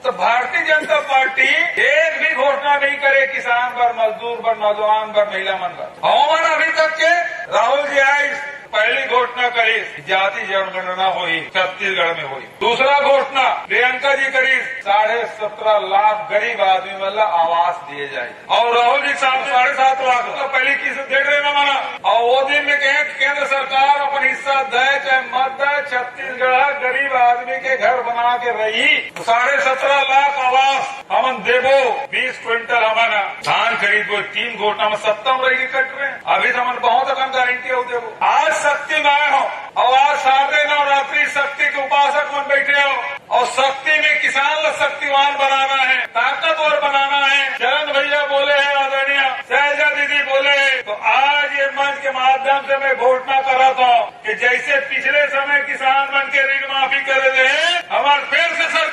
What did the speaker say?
तो भारतीय जनता पार्टी एक भी घोषणा नहीं करे किसान पर, मजदूर पर, नौजवान पर, महिला मन पर। हवामान अभी तक के राहुल जी आई पहली घोषणा करी जाति जनगणना हुई, छत्तीसगढ़ में हुई। दूसरा घोषणा प्रियंका जी करी 17.5 लाख गरीब आदमी मतलब आवास दिए जाए। और राहुल जी साहब 7.5 लाख तो पहली किस डेढ़ रहे न माना। और वो दिन में कहे केंद्र सरकार अपन हिस्सा दे चाहे मत दे, छत्तीसगढ़ गरीब आदमी के घर बना के रही। 17.5 लाख आवास हमन देवो, 20 क्विंटल हमन धान खरीदो। 3 घोषणा में 70 रही कट रहे। अभी तो हमन बहुत अकन गारंटी हो देवो। आज शक्ति में आए हो और आज 9:30 शक्ति के उपासक मन बैठे हो और शक्ति में किसान को शक्तिवान बनाना है, ताकतवर बनाना है। चरण भैया बोले हैं, आदरणीय शैलजा दीदी बोले हैं। तो आज ये मंच के माध्यम से मैं घोषणा कर रहा था कि जैसे पिछले समय किसान मन के ऋण माफी करे रहे, हमारे फिर से